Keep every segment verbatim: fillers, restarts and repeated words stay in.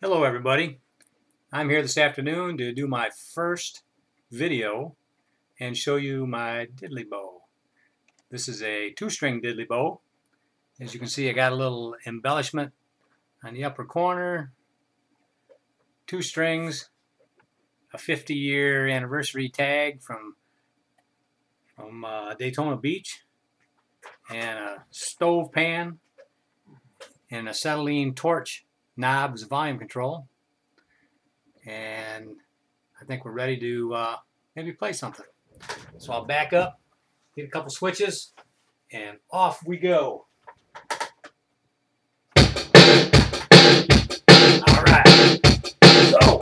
Hello everybody, I'm here this afternoon to do my first video and show you my diddley bow. This is a two-string diddley bow. As you can see, I got a little embellishment on the upper corner, two strings, a fifty year anniversary tag from, from uh, Daytona Beach, and a stove pan and acetylene torch knobs volume control, and I think we're ready to uh, maybe play something. So I'll back up, get a couple switches, and off we go. All right, so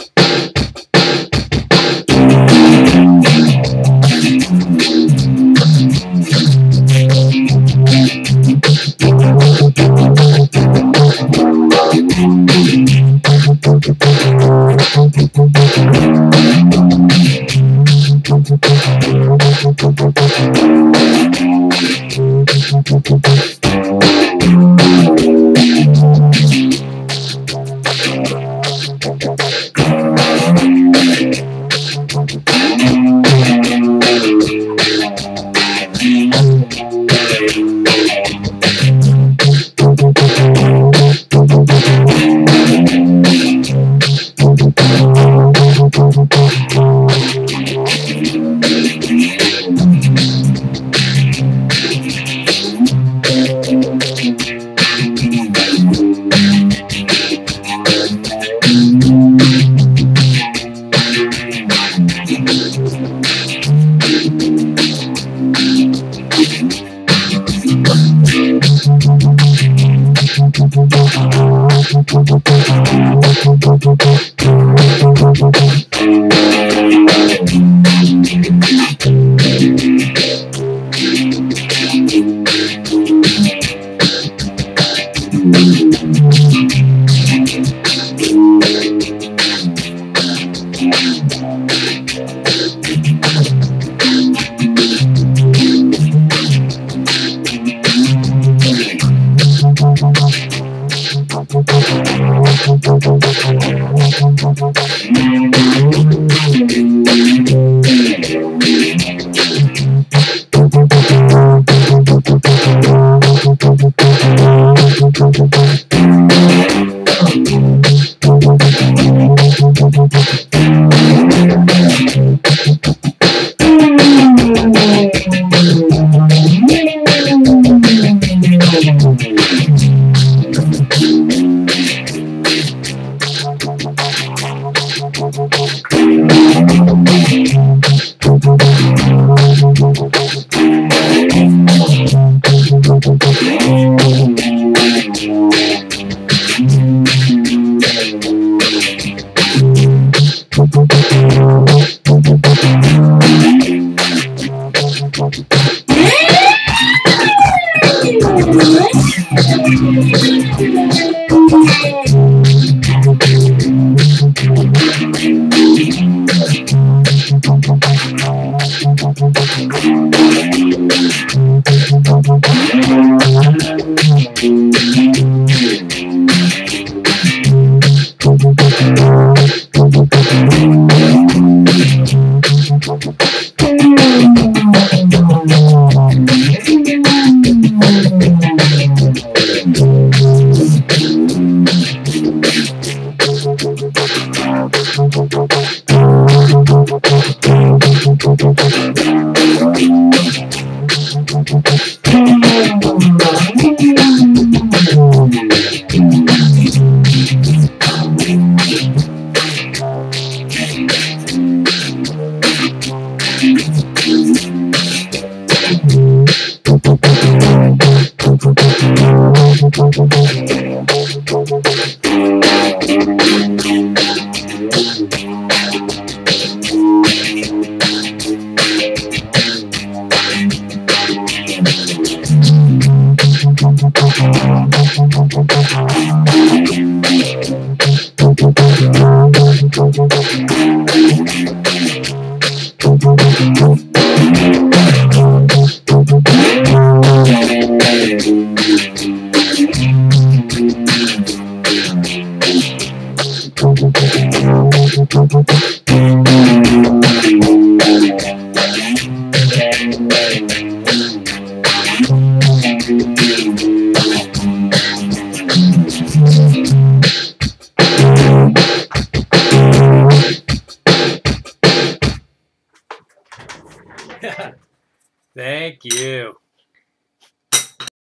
Thank you.